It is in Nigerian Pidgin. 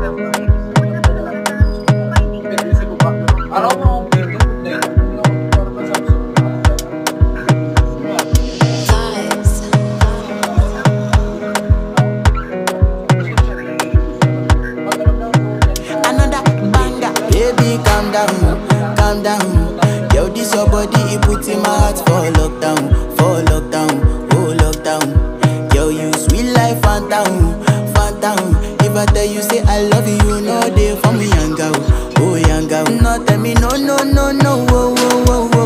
Calm down. Yo, this your body, it puts in my heart for lockdown, oh lockdown. Yo, you sweet life, phantom, phantom. If I tell you say I love you, you know they for me, young girl, oh young girl. No, tell me no, no, no, no, oh, oh, oh, oh.